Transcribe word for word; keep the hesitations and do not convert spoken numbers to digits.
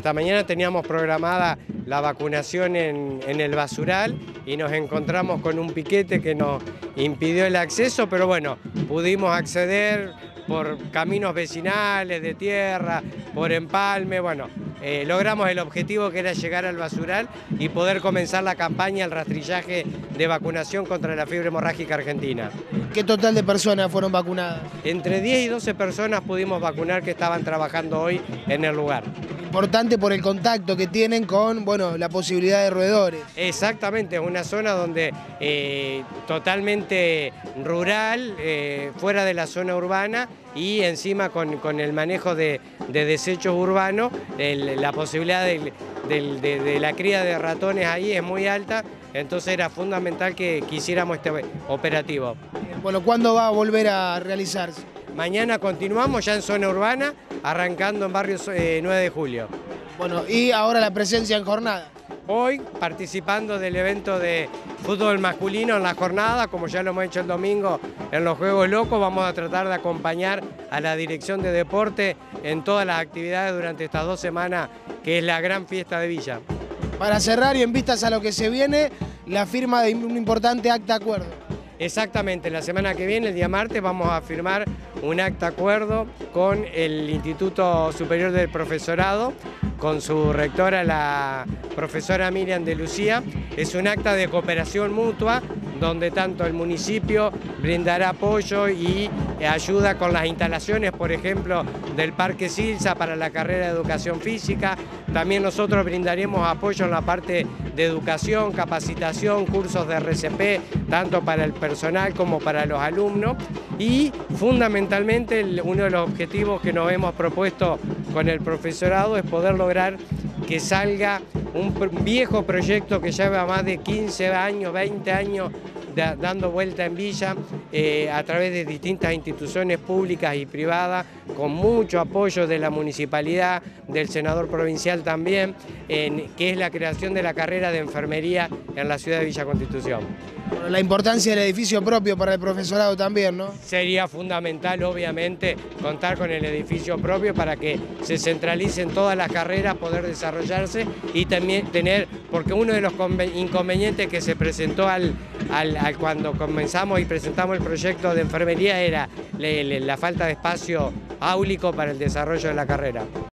Esta mañana teníamos programada la vacunación en, en el basural y nos encontramos con un piquete que nos impidió el acceso, pero bueno, pudimos acceder por caminos vecinales, de tierra, por empalme, bueno, eh, logramos el objetivo que era llegar al basural y poder comenzar la campaña, el rastrillaje de vacunación contra la fiebre hemorrágica argentina. ¿Qué total de personas fueron vacunadas? Entre diez y doce personas pudimos vacunar que estaban trabajando hoy en el lugar. Importante por el contacto que tienen con, bueno, la posibilidad de roedores. Exactamente, es una zona donde eh, totalmente rural, eh, fuera de la zona urbana y encima con, con el manejo de, de desechos urbanos, el, la posibilidad de, de, de, de la cría de ratones ahí es muy alta, entonces era fundamental que quisiéramos este operativo. Bueno, ¿cuándo va a volver a realizarse? Mañana continuamos ya en zona urbana, arrancando en barrio eh, nueve de julio. Bueno, y ahora la presencia en jornada. Hoy participando del evento de fútbol masculino en la jornada, como ya lo hemos hecho el domingo en los Juegos Locos, vamos a tratar de acompañar a la Dirección de Deporte en todas las actividades durante estas dos semanas, que es la gran fiesta de Villa. Para cerrar y en vistas a lo que se viene, la firma de un importante acta acuerdo. Exactamente, la semana que viene, el día martes, vamos a firmar un acta acuerdo con el Instituto Superior del Profesorado, con su rectora, la profesora Miriam de Lucía. Es un acta de cooperación mutua, donde tanto el municipio brindará apoyo y ayuda con las instalaciones, por ejemplo, del Parque Silsa para la carrera de Educación Física. También nosotros brindaremos apoyo en la parte de educación, capacitación, cursos de R C P, tanto para el personal como para los alumnos. Y fundamentalmente uno de los objetivos que nos hemos propuesto con el profesorado es poder lograr que salga un viejo proyecto que lleva más de quince años, veinte años da, dando vuelta en Villa eh, a través de distintas instituciones públicas y privadas, con mucho apoyo de la municipalidad, del senador provincial también, en, que es la creación de la carrera de enfermería en la ciudad de Villa Constitución. Bueno, la importancia del edificio propio para el profesorado también, ¿no? Sería fundamental, obviamente, contar con el edificio propio para que se centralicen todas las carreras, poder desarrollarse y también tener, porque uno de los inconvenientes que se presentó al, al, al cuando comenzamos y presentamos el proyecto de enfermería era le, le, la falta de espacio áulico para el desarrollo de la carrera.